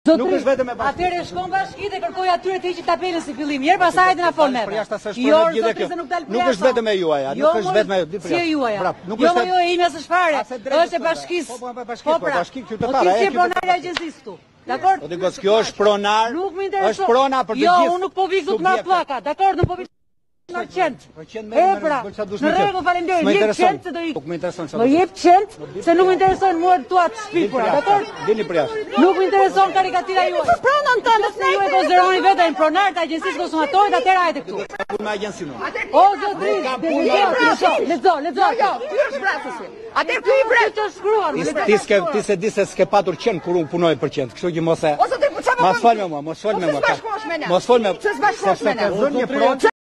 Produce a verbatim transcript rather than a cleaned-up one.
Nuk është vetëm e bashkisë. Atëherë shkon bashki dhe kërkoj atyre të hiqin tabelën si fillim. Mirë, pastaj na fol me. Jo, nuk është vetëm e juaja, nuk është vetëm e si e juaja. Nuk është jo e imja së shfare. Është e bashkisë. Po, po, bashkisë, po, bashkisë qytetare. Po ti je pronar i agjencisë këtu. Dakor? Po digos kjo është pronar. Nuk më intereson. Është prona për të gjithë. Jo, unë nuk po vi këtu me pllaka. Dakor, nuk po vi në qend. E pra, në rregull, faleminderit. Jep qend se do ik. Nuk më intereson çfarë. Më jep qend se nuk më intereson mua tua të shpifura, dakor? Dini për jashtë. Nuk më intereson karikatira juaj. Po pronën tënde se ju e konsideroni veten pronar të agjencisë konsumatorit, atëherë hajde këtu. Punë me agjencinë. O zotri, lexo, lexo. Jo, ky është vrasësi. Atë ky i vret të shkruar. Ti s'ke ti se di se s'ke patur qen kur unë punoj për qen, kështu që mos e. Mos fol me mua, mos fol me mua. Mos fol me. Ç'ës bashkosh me ne? Sepse ka zënë një pronë.